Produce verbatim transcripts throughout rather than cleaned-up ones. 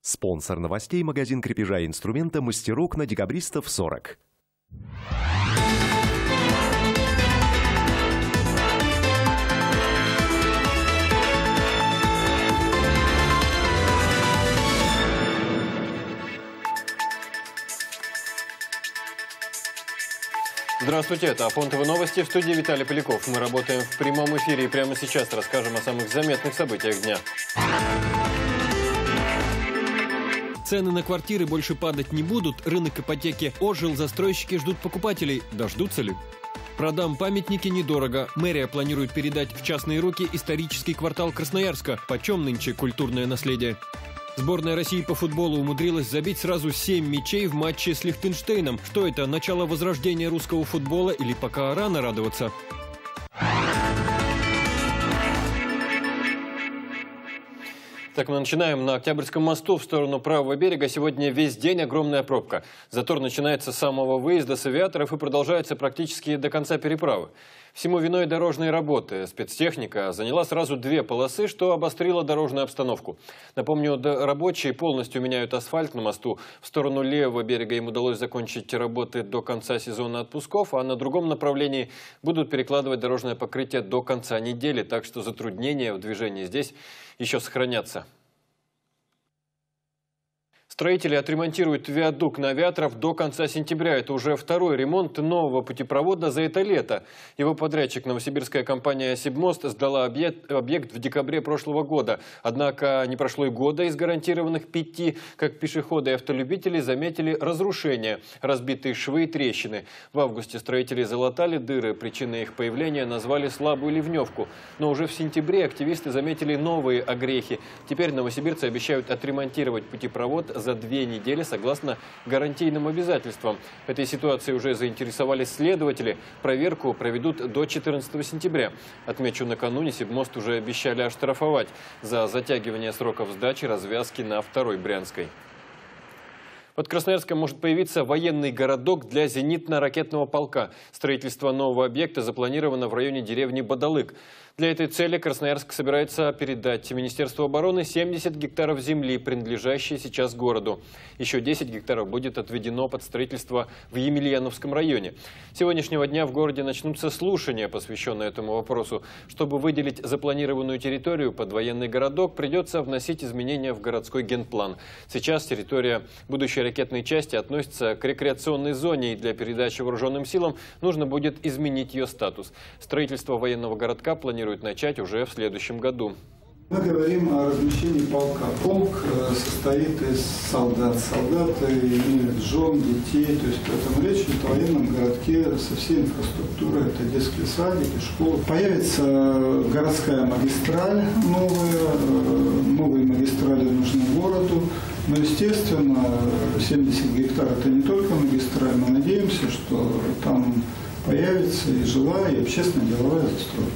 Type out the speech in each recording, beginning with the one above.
Спонсор новостей — магазин крепежа и инструмента «Мастерок» на Декабристов сорок. Здравствуйте, это Афонтовы новости, в студии Виталий Поляков. Мы работаем в прямом эфире и прямо сейчас расскажем о самых заметных событиях дня. Цены на квартиры больше падать не будут, рынок ипотеки ожил, застройщики ждут покупателей. Дождутся ли? Продам памятники недорого. Мэрия планирует передать в частные руки исторический квартал Красноярска. Почем нынче культурное наследие? Сборная России по футболу умудрилась забить сразу семь мячей в матче с Лихтенштейном. Что это, начало возрождения русского футбола или пока рано радоваться? Так, мы начинаем на Октябрьском мосту в сторону правого берега. Сегодня весь день огромная пробка. Затор начинается с самого выезда с авиаторов и продолжается практически до конца переправы. Всему виной дорожные работы. Спецтехника заняла сразу две полосы, что обострило дорожную обстановку. Напомню, рабочие полностью меняют асфальт на мосту. В сторону левого берега им удалось закончить работы до конца сезона отпусков, а на другом направлении будут перекладывать дорожное покрытие до конца недели. Так что затруднения в движении здесь еще сохранятся. Строители отремонтируют виадук на Авиаторов до конца сентября. Это уже второй ремонт нового путепровода за это лето. Его подрядчик, новосибирская компания «Сибмост», сдала объект, объект в декабре прошлого года. Однако не прошло и года из гарантированных пяти, как пешеходы и автолюбители заметили разрушения, разбитые швы и трещины. В августе строители залатали дыры. Причиной их появления назвали слабую ливневку. Но уже в сентябре активисты заметили новые огрехи. Теперь новосибирцы обещают отремонтировать путепровод за За две недели согласно гарантийным обязательствам. Этой ситуацией уже заинтересовались следователи. Проверку проведут до четырнадцатого сентября. Отмечу, накануне Сибмост уже обещали оштрафовать за затягивание сроков сдачи развязки на второй Брянской. Под Красноярском может появиться военный городок для зенитно-ракетного полка. Строительство нового объекта запланировано в районе деревни Бадалык. Для этой цели Красноярск собирается передать Министерству обороны семьдесят гектаров земли, принадлежащие сейчас городу. Еще десять гектаров будет отведено под строительство в Емельяновском районе. С сегодняшнего дня в городе начнутся слушания, посвященные этому вопросу. Чтобы выделить запланированную территорию под военный городок, придется вносить изменения в городской генплан. Сейчас территория будущей ракетной части относится к рекреационной зоне, и для передачи вооруженным силам нужно будет изменить ее статус. Строительство военного городка планируется начать уже в следующем году. Мы говорим о размещении полка. Полк состоит из солдат. Солдаты имеют жен, детей. То есть поэтому речь идет о военном городке со всей инфраструктурой. Это детские садики, школы. Появится городская магистраль новая. Новые магистрали нужны городу. Но, естественно, семьдесят гектаров – это не только магистраль. Мы надеемся, что там появится и жилая, и общественно-деловая застройка.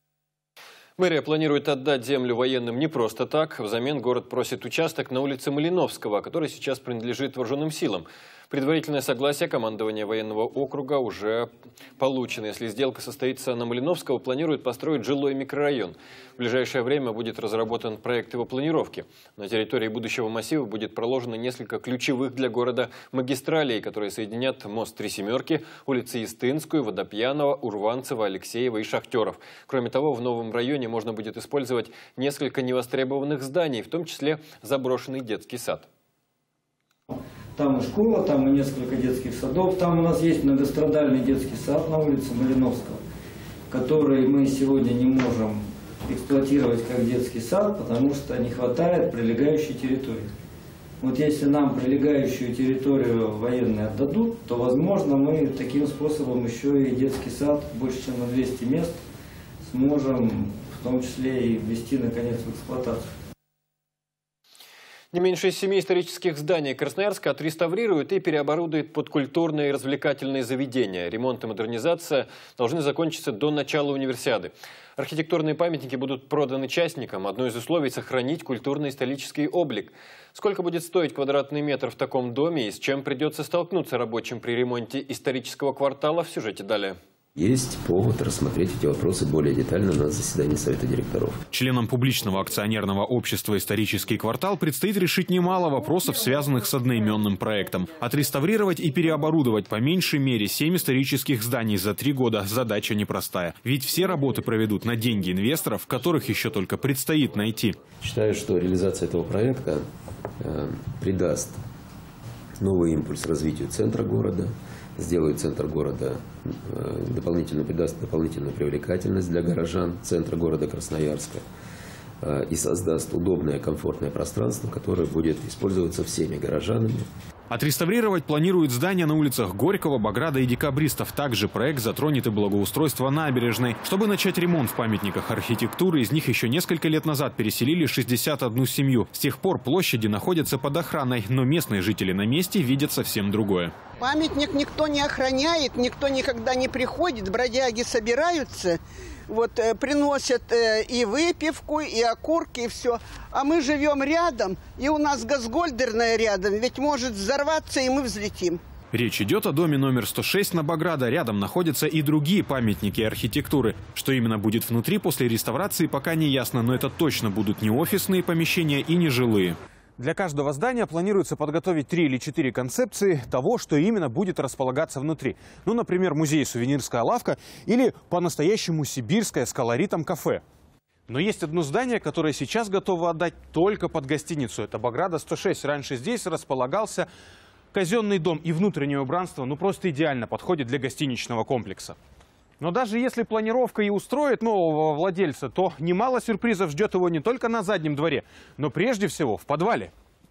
Мэрия планирует отдать землю военным не просто так. Взамен город просит участок на улице Малиновского, который сейчас принадлежит вооруженным силам. Предварительное согласие командования военного округа уже получено. Если сделка состоится на Малиновского, планируют построить жилой микрорайон. В ближайшее время будет разработан проект его планировки. На территории будущего массива будет проложено несколько ключевых для города магистралей, которые соединят мост Три Семерки, улицы Истынскую, Водопьянова, Урванцева, Алексеева и Шахтеров. Кроме того, в новом районе можно будет использовать несколько невостребованных зданий, в том числе заброшенный детский сад. Там и школа, там и несколько детских садов. Там у нас есть многострадальный детский сад на улице Малиновского, который мы сегодня не можем эксплуатировать как детский сад, потому что не хватает прилегающей территории. Вот если нам прилегающую территорию военные отдадут, то, возможно, мы таким способом еще и детский сад больше, чем на двести мест сможем, в том числе и ввести, наконец, в эксплуатацию. Не меньше семи исторических зданий Красноярска отреставрируют и переоборудуют под культурные и развлекательные заведения. Ремонт и модернизация должны закончиться до начала универсиады. Архитектурные памятники будут проданы частникам. Одно из условий – сохранить культурно-исторический облик. Сколько будет стоить квадратный метр в таком доме и с чем придется столкнуться рабочим при ремонте исторического квартала, в сюжете далее. Есть повод рассмотреть эти вопросы более детально на заседании Совета директоров. Членам публичного акционерного общества «Исторический квартал» предстоит решить немало вопросов, связанных с одноименным проектом. Отреставрировать и переоборудовать по меньшей мере семь исторических зданий за три года – задача непростая. Ведь все работы проведут на деньги инвесторов, которых еще только предстоит найти. Считаю, что реализация этого проекта э, придаст новый импульс развитию центра города, сделает центр города, э, дополнительно придаст дополнительную привлекательность для горожан центра города Красноярска э, и создаст удобное, комфортное пространство, которое будет использоваться всеми горожанами. Отреставрировать планируют здания на улицах Горького, Баграта и Декабристов. Также проект затронет и благоустройство набережной. Чтобы начать ремонт в памятниках архитектуры, из них еще несколько лет назад переселили шестьдесят одну семью. С тех пор площади находятся под охраной, но местные жители на месте видят совсем другое. Памятник никто не охраняет, никто никогда не приходит, бродяги собираются. Вот, э, приносят э, и выпивку, и окурки, и все. А мы живем рядом, и у нас газгольдерная рядом, ведь может взорваться, и мы взлетим. Речь идет о доме номер сто шесть на Баграта. Рядом находятся и другие памятники архитектуры. Что именно будет внутри после реставрации, пока не ясно, но это точно будут не офисные помещения и не жилые. Для каждого здания планируется подготовить три или четыре концепции того, что именно будет располагаться внутри. Ну, например, музей «Сувенирская лавка» или по-настоящему сибирское с колоритом кафе. Но есть одно здание, которое сейчас готово отдать только под гостиницу. Это Баграта сто шесть. Раньше здесь располагался казенный дом, и внутреннее убранство ну просто идеально подходит для гостиничного комплекса. Но даже если планировка и устроит нового владельца, то немало сюрпризов ждет его не только на заднем дворе, но прежде всего в подвале.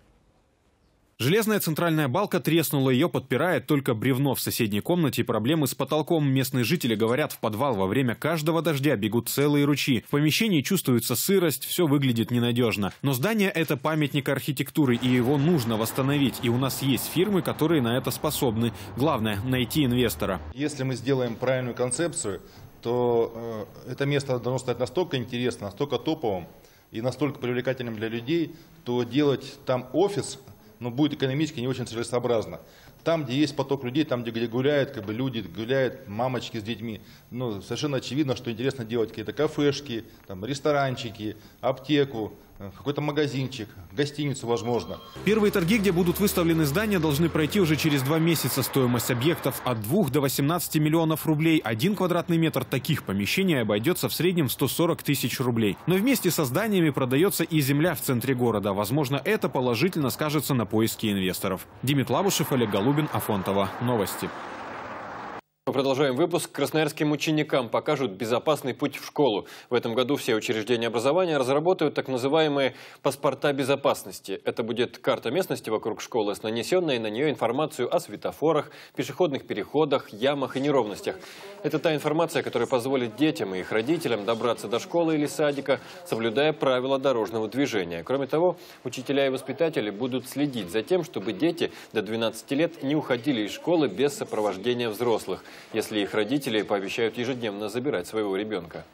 Железная центральная балка треснула, ее подпирает только бревно в соседней комнате. Проблемы с потолком. Местные жители говорят, в подвал во время каждого дождя бегут целые ручьи. В помещении чувствуется сырость, все выглядит ненадежно. Но здание – это памятник архитектуры, и его нужно восстановить. И у нас есть фирмы, которые на это способны. Главное – найти инвестора. Если мы сделаем правильную концепцию, то э, это место должно стать настолько интересным, настолько топовым и настолько привлекательным для людей, то делать там офис – но будет экономически не очень целесообразно. Там, где есть поток людей, там, где гуляют как бы, люди, гуляют мамочки с детьми, ну, совершенно очевидно, что интересно делать какие-то кафешки, там, ресторанчики, аптеку, какой-то магазинчик, гостиницу, возможно. Первые торги, где будут выставлены здания, должны пройти уже через два месяца. Стоимость объектов от двух до восемнадцати миллионов рублей. Один квадратный метр таких помещений обойдется в среднем сто сорок тысяч рублей. Но вместе со зданиями продается и земля в центре города. Возможно, это положительно скажется на поиске инвесторов. Димит Лабушев, Олег Голубин, Афонтова. Новости. Мы продолжаем выпуск. Красноярским ученикам покажут безопасный путь в школу. В этом году все учреждения образования разработают так называемые паспорта безопасности. Это будет карта местности вокруг школы с нанесенной на нее информацию о светофорах, пешеходных переходах, ямах и неровностях. Это та информация, которая позволит детям и их родителям добраться до школы или садика, соблюдая правила дорожного движения. Кроме того, учителя и воспитатели будут следить за тем, чтобы дети до двенадцати лет не уходили из школы без сопровождения взрослых, если их родители пообещают ежедневно забирать своего ребенка.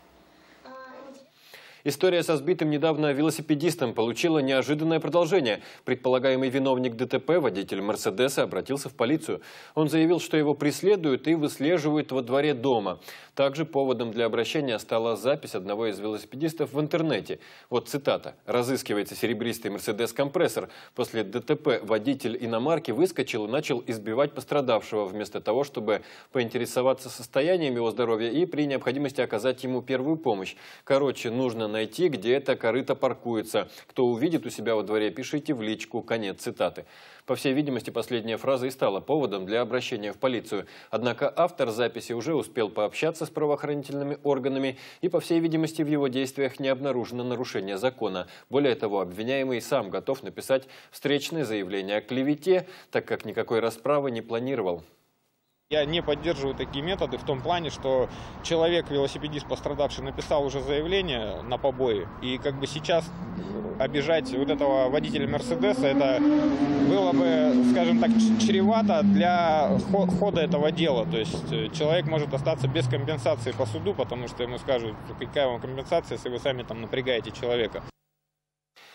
История со сбитым недавно велосипедистом получила неожиданное продолжение. Предполагаемый виновник ДТП, водитель «Мерседеса», обратился в полицию. Он заявил, что его преследуют и выслеживают во дворе дома. Также поводом для обращения стала запись одного из велосипедистов в интернете. Вот цитата. «Разыскивается серебристый «Мерседес-компрессор». После ДТП водитель иномарки выскочил и начал избивать пострадавшего, вместо того, чтобы поинтересоваться состоянием его здоровья и при необходимости оказать ему первую помощь. Короче, нужно найти, где эта корыто паркуется. Кто увидит у себя во дворе, пишите в личку». Конец цитаты. По всей видимости, последняя фраза и стала поводом для обращения в полицию. Однако автор записи уже успел пообщаться с правоохранительными органами, и, по всей видимости, в его действиях не обнаружено нарушение закона. Более того, обвиняемый сам готов написать встречное заявление о клевете, так как никакой расправы не планировал. Я не поддерживаю такие методы в том плане, что человек, велосипедист пострадавший, написал уже заявление на побои. И как бы сейчас обижать вот этого водителя «Мерседеса», это было бы, скажем так, чревато для хода этого дела. То есть человек может остаться без компенсации по суду, потому что ему скажут, какая вам компенсация, если вы сами там напрягаете человека.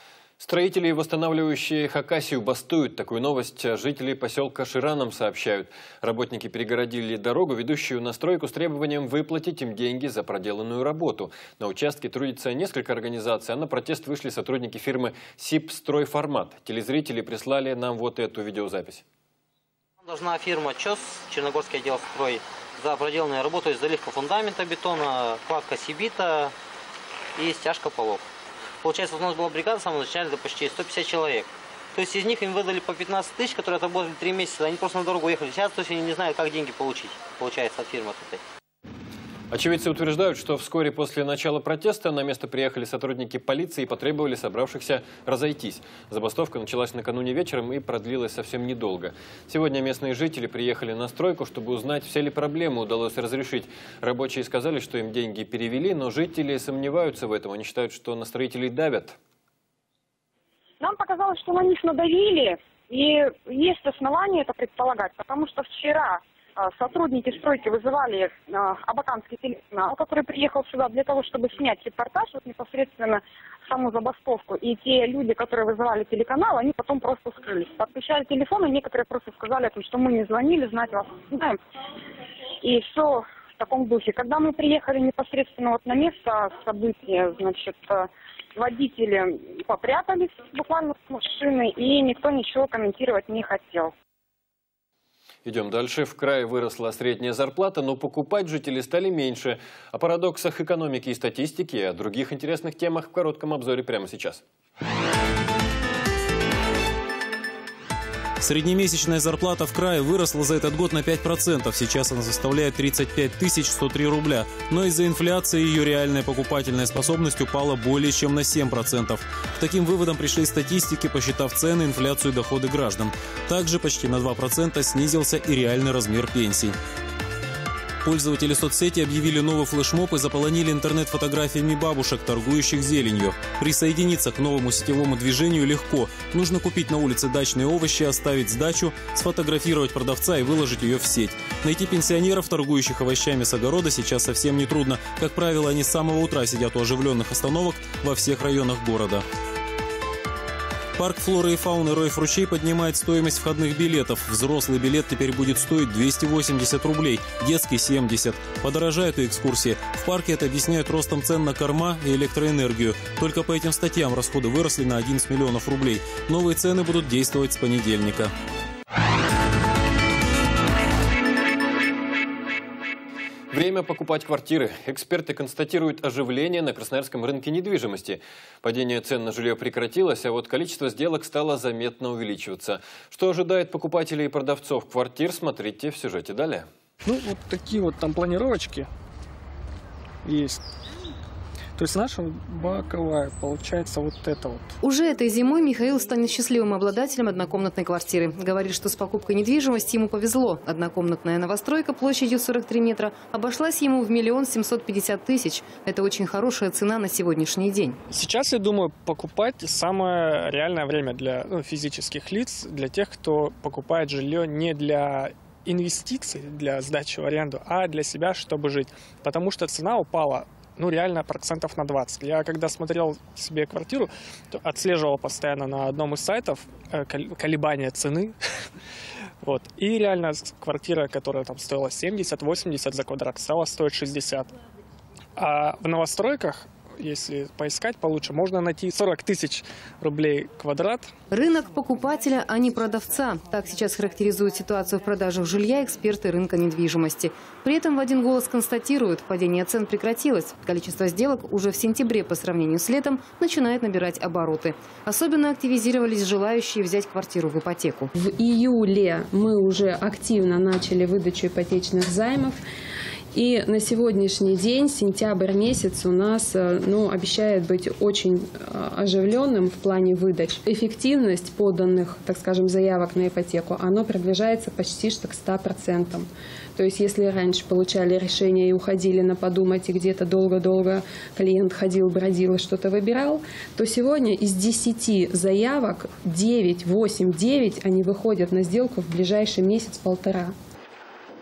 Строители, восстанавливающие Хакасию, бастуют. Такую новость жители поселка Шираном сообщают. Работники перегородили дорогу, ведущую на стройку, с требованием выплатить им деньги за проделанную работу. На участке трудится несколько организаций, а на протест вышли сотрудники фирмы «Сибстройформат». Телезрители прислали нам вот эту видеозапись. Должна фирма ЧОС, Черногорский отдел строй, за проделанную работу, то есть заливка фундамента бетона, кладка сибита и стяжка полов. Получается, у нас была бригада, с самого начала, это почти сто пятьдесят человек. То есть из них им выдали по пятнадцать тысяч, которые отработали три месяца. Они просто на дорогу уехали. Сейчас то есть они не знают, как деньги получить, получается, от фирмы этой. Очевидцы утверждают, что вскоре после начала протеста на место приехали сотрудники полиции и потребовали собравшихся разойтись. Забастовка началась накануне вечером и продлилась совсем недолго. Сегодня местные жители приехали на стройку, чтобы узнать, все ли проблемы удалось разрешить. Рабочие сказали, что им деньги перевели, но жители сомневаются в этом. Они считают, что на строителей давят. Нам показалось, что на них надавили, и есть основания это предполагать, потому что вчера сотрудники стройки вызывали абаканский телеканал, который приехал сюда для того, чтобы снять репортаж, вот непосредственно саму забастовку. И те люди, которые вызывали телеканал, они потом просто скрылись. Подключали телефоны, некоторые просто сказали, что мы не звонили, знать вас не знаем. И все в таком духе. Когда мы приехали непосредственно вот на место события, значит, водители попрятались буквально с машины, и никто ничего комментировать не хотел. Идем дальше. В крае выросла средняя зарплата, но покупать жители стали меньше. О парадоксах экономики и статистики, и о других интересных темах в коротком обзоре прямо сейчас. Среднемесячная зарплата в крае выросла за этот год на пять процентов. Сейчас она составляет тридцать пять тысяч сто три рубля. Но из-за инфляции ее реальная покупательная способность упала более чем на семь процентов. К таким выводам пришли статистики, посчитав цены, инфляцию и доходы граждан. Также почти на два процента снизился и реальный размер пенсий. Пользователи соцсети объявили новый флешмоб и заполонили интернет фотографиями бабушек, торгующих зеленью. Присоединиться к новому сетевому движению легко. Нужно купить на улице дачные овощи, оставить сдачу, сфотографировать продавца и выложить ее в сеть. Найти пенсионеров, торгующих овощами с огорода, сейчас совсем нетрудно. Как правило, они с самого утра сидят у оживленных остановок во всех районах города. Парк флоры и фауны Ройф-Ручей поднимает стоимость входных билетов. Взрослый билет теперь будет стоить двести восемьдесят рублей, детский – семьдесят. Подорожают и экскурсии. В парке это объясняют ростом цен на корма и электроэнергию. Только по этим статьям расходы выросли на одиннадцать миллионов рублей. Новые цены будут действовать с понедельника. Время покупать квартиры. Эксперты констатируют оживление на красноярском рынке недвижимости. Падение цен на жилье прекратилось, а вот количество сделок стало заметно увеличиваться. Что ожидает покупателей и продавцов квартир, смотрите в сюжете далее. Ну, вот такие вот там планировочки есть. То есть наша боковая, получается, вот это вот. Уже этой зимой Михаил станет счастливым обладателем однокомнатной квартиры. Говорит, что с покупкой недвижимости ему повезло. Однокомнатная новостройка площадью сорок три метра обошлась ему в миллион семьсот пятьдесят тысяч. Это очень хорошая цена на сегодняшний день. Сейчас, я думаю, покупать самое реальное время для ну, физических лиц, для тех, кто покупает жилье не для инвестиций, для сдачи в аренду, а для себя, чтобы жить. Потому что цена упала. Ну, реально, процентов на двадцать. Я, когда смотрел себе квартиру, то отслеживал постоянно на одном из сайтов э, колебания цены. Вот. И реально квартира, которая там стоила семьдесят-восемьдесят за квадрат, стала стоить шестьдесят. А в новостройках, если поискать получше, можно найти сорок тысяч рублей квадрат. Рынок покупателя, а не продавца. Так сейчас характеризуют ситуацию в продажах жилья эксперты рынка недвижимости. При этом в один голос констатируют, падение цен прекратилось. Количество сделок уже в сентябре по сравнению с летом начинает набирать обороты. Особенно активизировались желающие взять квартиру в ипотеку. В июле мы уже активно начали выдачу ипотечных займов. И на сегодняшний день, сентябрь месяц, у нас ну, обещает быть очень оживленным в плане выдач. Эффективность поданных, так скажем, заявок на ипотеку, оно приближается почти что к ста процентам. То есть, если раньше получали решение и уходили на подумать, и где-то долго-долго клиент ходил, бродил и что-то выбирал, то сегодня из десяти заявок девять, восемь, девять они выходят на сделку в ближайший месяц-полтора.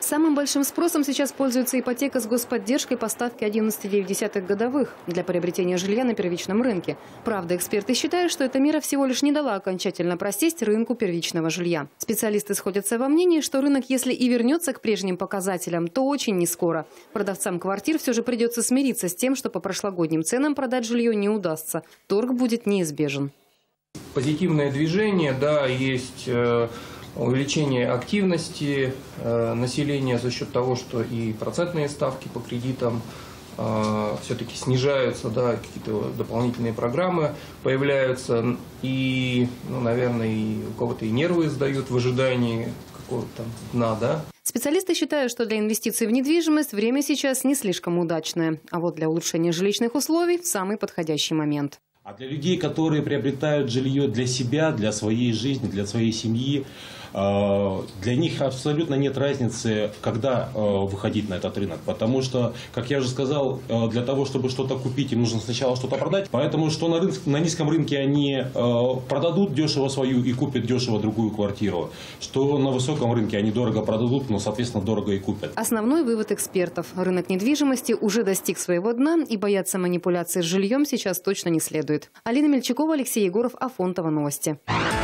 Самым большим спросом сейчас пользуется ипотека с господдержкой по ставке одиннадцать целых девять десятых годовых для приобретения жилья на первичном рынке. Правда, эксперты считают, что эта мера всего лишь не дала окончательно просесть рынку первичного жилья. Специалисты сходятся во мнении, что рынок, если и вернется к прежним показателям, то очень не скоро. Продавцам квартир все же придется смириться с тем, что по прошлогодним ценам продать жилье не удастся. Торг будет неизбежен. Позитивное движение, да, есть э, увеличение активности э, населения за счет того, что и процентные ставки по кредитам э, все-таки снижаются, да, какие-то дополнительные программы появляются, и, ну, наверное, и у кого-то и нервы сдают в ожидании какого-то там дна, да. Специалисты считают, что для инвестиций в недвижимость время сейчас не слишком удачное, а вот для улучшения жилищных условий – самый подходящий момент. А для людей, которые приобретают жилье для себя, для своей жизни, для своей семьи, для них абсолютно нет разницы, когда выходить на этот рынок. Потому что, как я уже сказал, для того, чтобы что-то купить, им нужно сначала что-то продать. Поэтому, что на, рынке, на низком рынке они продадут дешево свою и купят дешево другую квартиру, что на высоком рынке они дорого продадут, но, соответственно, дорого и купят. Основной вывод экспертов – рынок недвижимости уже достиг своего дна, и бояться манипуляций с жильем сейчас точно не следует. Алина Мельчакова, Алексей Егоров, Афонтова, новости.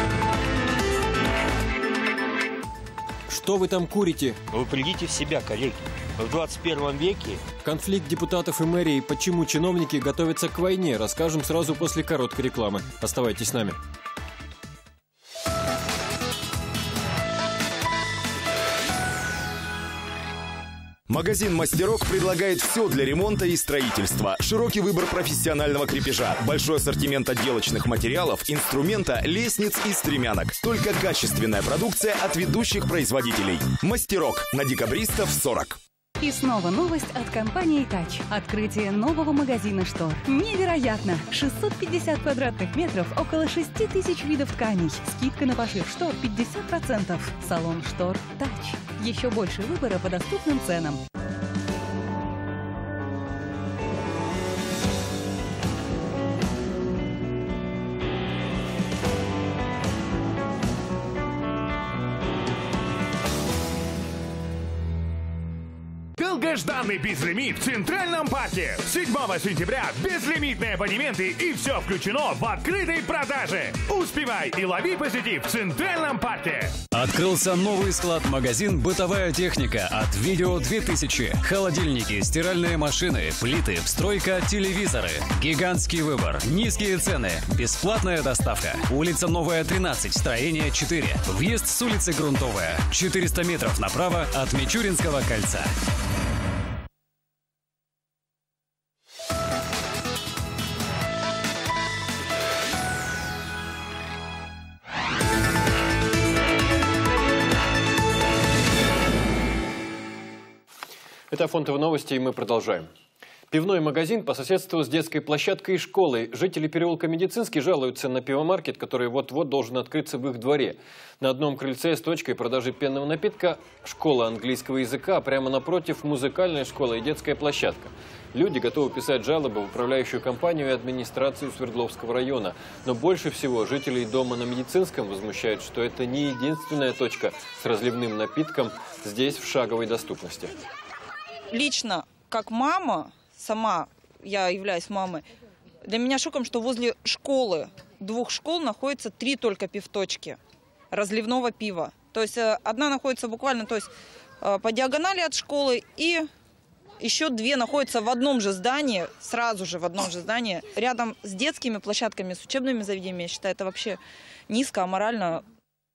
Что вы там курите? Вы придите в себя, коллеги. В двадцать первом веке... Конфликт депутатов и мэрии. Почему чиновники готовятся к войне? Расскажем сразу после короткой рекламы. Оставайтесь с нами. Магазин «Мастерок» предлагает все для ремонта и строительства. Широкий выбор профессионального крепежа, большой ассортимент отделочных материалов, инструмента, лестниц и стремянок. Только качественная продукция от ведущих производителей. «Мастерок» на Декабристов сорок. И снова новость от компании «Тач». Открытие нового магазина штор. Невероятно! шестьсот пятьдесят квадратных метров, около шести тысяч видов тканей. Скидка на пошив штор пятьдесят процентов. Салон штор «Тач». Еще больше выбора по доступным ценам. Долгожданный безлимит в Центральном парке. седьмого сентября безлимитные абонементы и все включено в открытой продаже. Успевай и лови позитив в Центральном парке. Открылся новый склад-магазин «Бытовая техника» от Видео две тысячи. Холодильники, стиральные машины, плиты, встройка, телевизоры. Гигантский выбор, низкие цены, бесплатная доставка. Улица Новая, тринадцать, строение четыре. Въезд с улицы Грунтовая. четыреста метров направо от Мичуринского кольца. Это Афонтова новости, и мы продолжаем. Пивной магазин по соседству с детской площадкой и школой. Жители переулка Медицинский жалуются на пивомаркет, который вот-вот должен открыться в их дворе. На одном крыльце с точкой продажи пенного напитка школа английского языка, а прямо напротив музыкальная школа и детская площадка. Люди готовы писать жалобы в управляющую компанию и администрацию Свердловского района. Но больше всего жителей дома на Медицинском возмущает, что это не единственная точка с разливным напитком здесь в шаговой доступности. Лично, как мама, сама я являюсь мамой, для меня шоком, что возле школы, двух школ, находится три только пивточки разливного пива. То есть одна находится буквально, то есть, по диагонали от школы, и еще две находятся в одном же здании, сразу же в одном же здании, рядом с детскими площадками, с учебными заведениями. Я считаю, это вообще низко, аморально.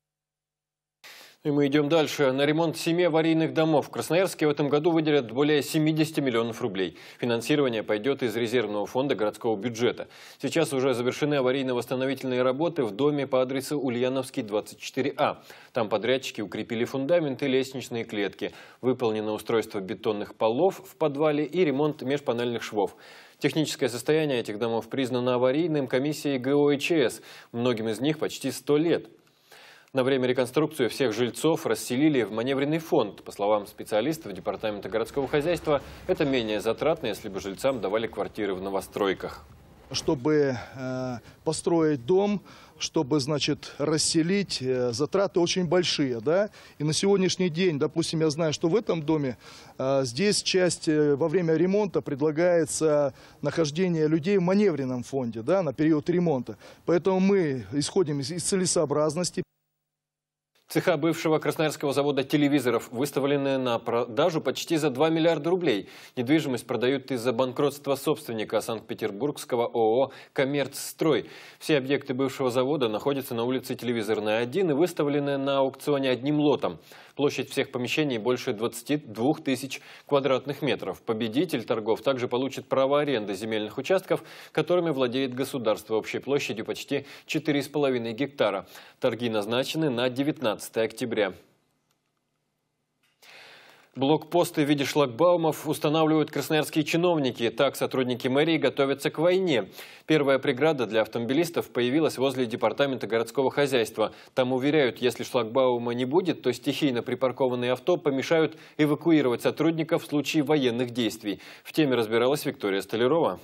И мы идем дальше. На ремонт семи аварийных домов в Красноярске в этом году выделят более семидесяти миллионов рублей. Финансирование пойдет из резервного фонда городского бюджета. Сейчас уже завершены аварийно-восстановительные работы в доме по адресу Ульяновский, двадцать четыре А. Там подрядчики укрепили фундамент и лестничные клетки. Выполнено устройство бетонных полов в подвале и ремонт межпанельных швов. Техническое состояние этих домов признано аварийным комиссией ГОИЧС. Многим из них почти сто лет. На время реконструкции всех жильцов расселили в маневренный фонд. По словам специалистов Департамента городского хозяйства, это менее затратно, если бы жильцам давали квартиры в новостройках. чтобы э, построить дом, чтобы, значит, расселить, э, затраты очень большие, да. И на сегодняшний день, допустим, я знаю, что в этом доме э, здесь часть э, во время ремонта предлагается нахождение людей в маневренном фонде, да, на период ремонта. Поэтому мы исходим из, из целесообразности. Цеха бывшего красноярского завода телевизоров выставлены на продажу почти за два миллиарда рублей. Недвижимость продают из-за банкротства собственника санкт-петербургского ООО «Коммерцстрой». Все объекты бывшего завода находятся на улице Телевизорная, один и выставлены на аукционе одним лотом. Площадь всех помещений больше двадцати двух тысяч квадратных метров. Победитель торгов также получит право аренды земельных участков, которыми владеет государство, общей площадью почти четыре с половиной гектара. Торги назначены на девятнадцатое октября. Блокпосты в виде шлагбаумов устанавливают красноярские чиновники. Так сотрудники мэрии готовятся к войне. Первая преграда для автомобилистов появилась возле департамента городского хозяйства. Там уверяют, если шлагбаума не будет, то стихийно припаркованные авто помешают эвакуировать сотрудников в случае военных действий. В теме разбиралась Виктория Столярова.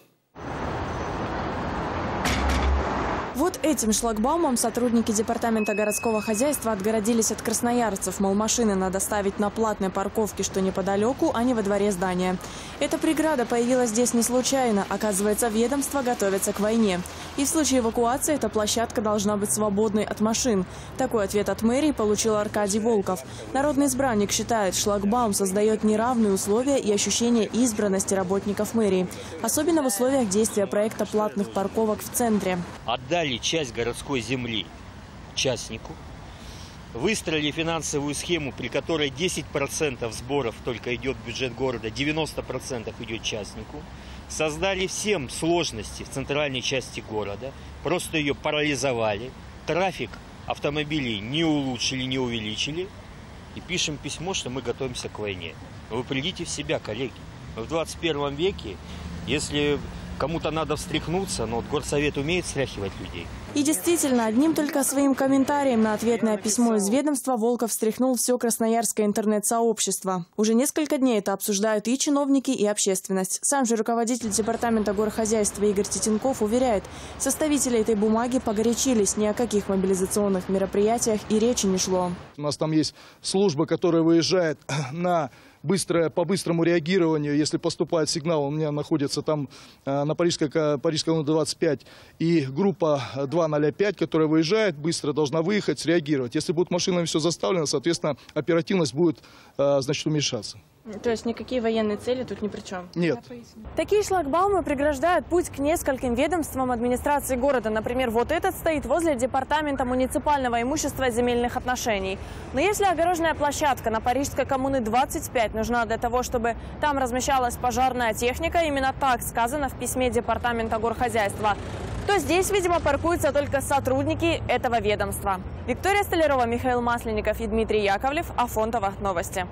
Вот этим шлагбаумом сотрудники департамента городского хозяйства отгородились от красноярцев. Мол, машины надо ставить на платной парковке, что неподалеку, а не во дворе здания. Эта преграда появилась здесь не случайно. Оказывается, ведомство готовится к войне. И в случае эвакуации эта площадка должна быть свободной от машин. Такой ответ от мэрии получил Аркадий Волков. Народный избранник считает, шлагбаум создает неравные условия и ощущение избранности работников мэрии. Особенно в условиях действия проекта платных парковок в центре. Отдали часть городской земли частнику, выстроили финансовую схему, при которой десять процентов сборов только идет в бюджет города, девяносто процентов идет частнику. Создали всем сложности в центральной части города, просто ее парализовали, трафик автомобилей не улучшили, не увеличили. И пишем письмо, что мы готовимся к войне. Вы придите в себя, коллеги. Мы в двадцать первом веке, если кому-то надо встряхнуться, но вот горсовет умеет встряхивать людей. И действительно, одним только своим комментарием на ответное письмо из ведомства Волков встряхнул все красноярское интернет-сообщество. Уже несколько дней это обсуждают и чиновники, и общественность. Сам же руководитель департамента горхозяйства Игорь Титенков уверяет, составители этой бумаги погорячились, ни о каких мобилизационных мероприятиях и речи не шло. У нас там есть служба, которая выезжает на быстрое, по быстрому реагированию, если поступает сигнал. У меня находится там на Парижской, Парижской двадцать пять и группа два ноль пять, которая выезжает, быстро должна выехать, среагировать. Если будет машинами все заставлено, соответственно, оперативность будет, значит, уменьшаться. То есть никакие военные цели тут ни при чем? Нет. Такие шлагбаумы преграждают путь к нескольким ведомствам администрации города. Например, вот этот стоит возле департамента муниципального имущества и земельных отношений. Но если огороженная площадка на Парижской коммуны двадцать пять нужна для того, чтобы там размещалась пожарная техника, именно так сказано в письме департамента горхозяйства, то здесь, видимо, паркуются только сотрудники этого ведомства. Виктория Столярова, Михаил Масленников и Дмитрий Яковлев. Афонтово. Новости.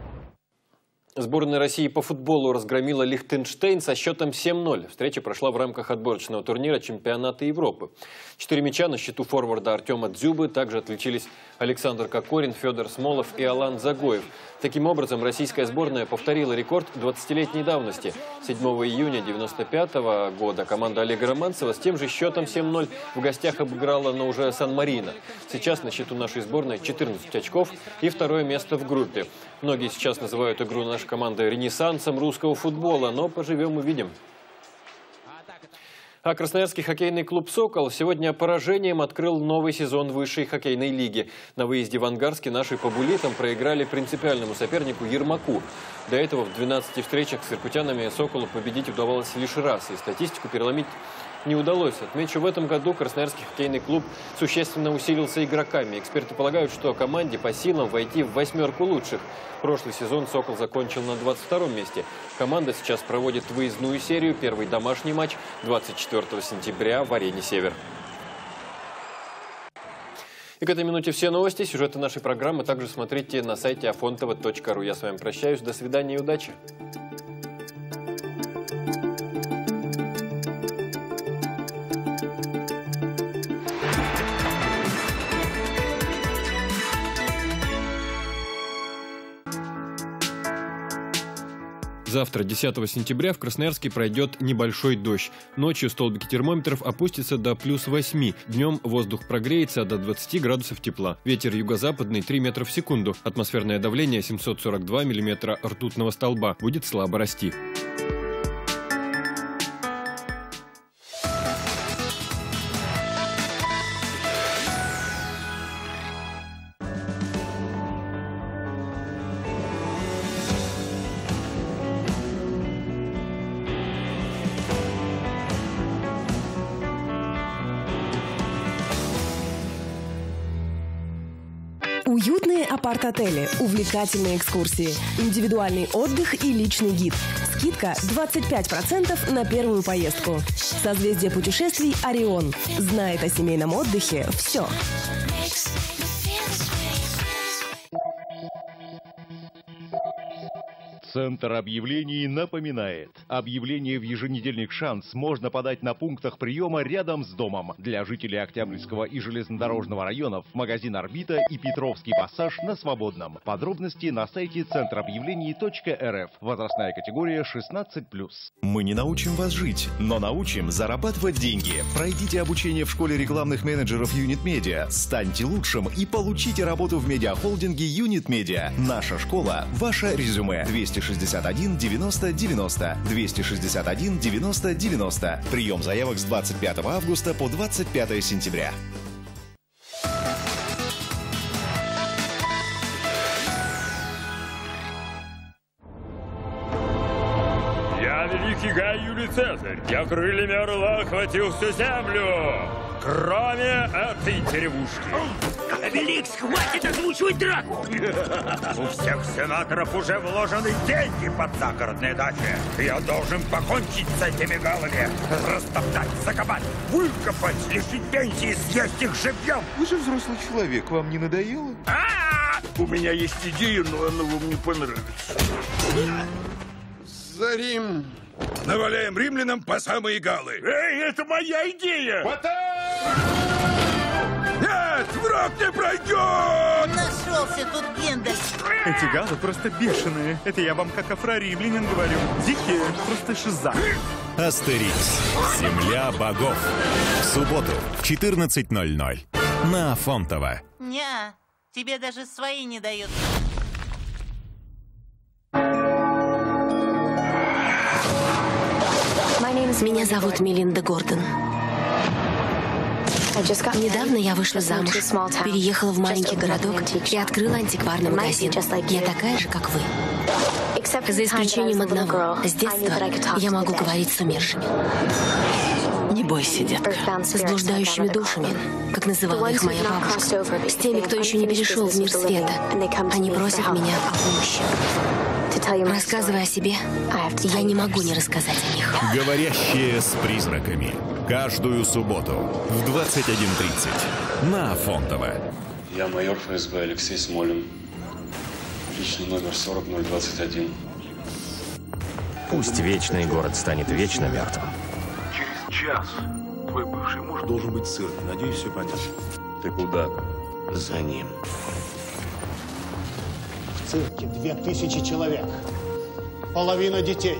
Сборная России по футболу разгромила Лихтенштейн со счетом семь ноль. Встреча прошла в рамках отборочного турнира чемпионата Европы. Четыре мяча на счету форварда Артема Дзюбы. Также отличились Александр Кокорин, Федор Смолов и Алан Загоев. Таким образом, российская сборная повторила рекорд двадцатилетней давности. седьмого июня девяносто пятого года команда Олега Романцева с тем же счетом семь ноль в гостях обыграла, но уже Сан-Марино. Сейчас на счету нашей сборной четырнадцать очков и второе место в группе. Многие сейчас называют игру нашей команды ренессансом русского футбола, но поживем увидим. А красноярский хоккейный клуб «Сокол» сегодня поражением открыл новый сезон высшей хоккейной лиги. На выезде в Ангарске наши по буллитам проиграли принципиальному сопернику Ермаку. До этого в двенадцати встречах с иркутянами «Соколу» победить удавалось лишь раз, и статистику переломить не удалось. Отмечу, в этом году красноярский хоккейный клуб существенно усилился игроками. Эксперты полагают, что команде по силам войти в восьмерку лучших. Прошлый сезон «Сокол» закончил на двадцать втором месте. Команда сейчас проводит выездную серию. Первый домашний матч двадцать четвёртого сентября в арене «Север». И к этой минуте все новости, сюжеты нашей программы также смотрите на сайте афонтово точка ру. Я с вами прощаюсь. До свидания и удачи. Завтра, десятого сентября, в Красноярске пройдет небольшой дождь. Ночью столбики термометров опустятся до плюс восьми. Днем воздух прогреется до двадцати градусов тепла. Ветер юго-западный три метра в секунду. Атмосферное давление семьсот сорок два миллиметра ртутного столба. Будет слабо расти. Уютные апарт-отели, увлекательные экскурсии, индивидуальный отдых и личный гид. Скидка двадцать пять процентов на первую поездку. Созвездие путешествий «Орион». Знает о семейном отдыхе все. Центр объявлений напоминает. Объявление в еженедельник «Шанс» можно подать на пунктах приема рядом с домом. Для жителей Октябрьского и железнодорожного районов магазин «Орбита» и Петровский пассаж на Свободном. Подробности на сайте центр объявлений точка эр эф. Возрастная категория шестнадцать плюс. Мы не научим вас жить, но научим зарабатывать деньги. Пройдите обучение в школе рекламных менеджеров Юнит Медиа. Станьте лучшим и получите работу в медиахолдинге Юнит Медиа. Наша школа – ваше резюме. двести шестьдесят один девяносто девяносто. двести шестьдесят один девяносто девяносто. Прием заявок с двадцать пятого августа по двадцать пятое сентября. Я великий Гай Юлий Цезарь. Я крыльями орла охватил всю землю, кроме этой деревушки. Обеликс, хватит озвучивать драку! У всех сенаторов уже вложены деньги под загородные дачи. Я должен покончить с этими галами. Растоптать, закопать, выкопать, лишить пенсии, съесть их живьем. Вы же взрослый человек, вам не надоело? У меня есть идея, но она вам не понравится. За Рим! Наваляем римлянам по самые галы. Эй, это моя идея! Нет, враг не пройдет! Нашелся тут Гендель. Эти галы просто бешеные. Это я вам как афроримлянин говорю. Дикие, просто шиза. Астерикс. Земля богов. В субботу в четырнадцать ноль ноль. На Афонтово. Ня, тебе даже свои не дают. Меня зовут Мелинда Гордон. Недавно я вышла замуж, переехала в маленький городок и открыла антикварный магазин. Я такая же, как вы. За исключением одного. С детства я могу говорить с умершими. Не бойся, детка. С блуждающими душами, как называла их моя бабушка. С теми, кто еще не перешел в мир света. Они просят меня о помощи. Рассказывая о себе, я не могу не рассказать о них. Говорящие с призраками. Каждую субботу в двадцать один тридцать на Афонтово. Я майор эф эс бэ Алексей Смолин. Личный номер сорок ноль двадцать один. Пусть вечный город станет вечно мертвым. Через час твой бывший муж должен быть в цирке. Надеюсь, все понятно. Ты куда? За ним. В цирке две тысячи человек. Половина детей.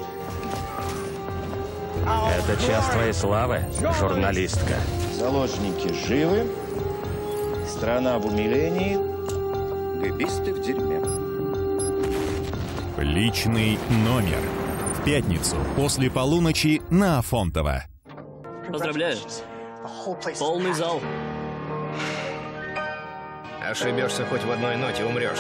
Это час твоей славы, журналистка. Заложники живы. Страна в умилении. Гэбисты в дерьме. Личный номер. В пятницу после полуночи на Афонтово. Поздравляю. Полный зал. Ошибешься хоть в одной ноте, умрешь.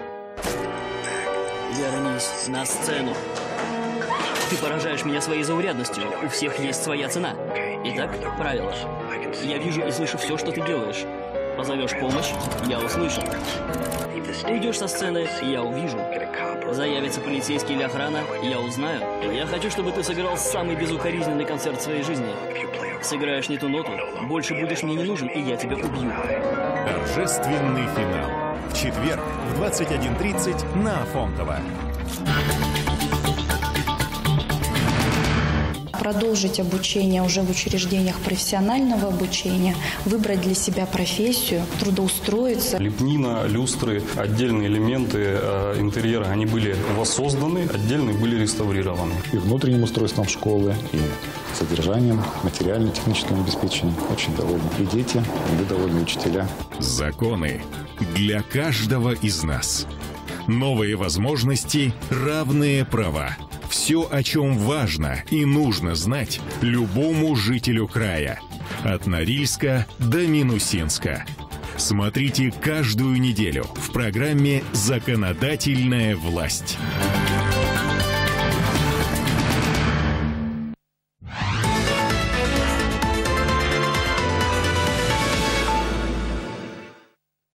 Вернись на сцену. Ты поражаешь меня своей заурядностью. У всех есть своя цена. Итак, правило. Я вижу и слышу все, что ты делаешь. Позовешь помощь, я услышу. Уйдешь со сцены, я увижу. Заявится полицейский или охрана, я узнаю. Я хочу, чтобы ты сыграл самый безукоризненный концерт в своей жизни. Сыграешь не ту ноту, больше будешь мне не нужен, и я тебя убью. Торжественный финал. В четверг в двадцать один тридцать на Афонтово. продолжить обучение уже в учреждениях профессионального обучения, выбрать для себя профессию, трудоустроиться. Лепнина, люстры, отдельные элементы э, интерьера, они были воссозданы, отдельные были реставрированы. И внутренним устройством школы, и содержанием, материально-техническим обеспечением очень довольны. И дети, и довольны учителя. Законы для каждого из нас. Новые возможности, равные права. Все, о чем важно и нужно знать любому жителю края. От Норильска до Минусинска. Смотрите каждую неделю в программе «Законодательная власть».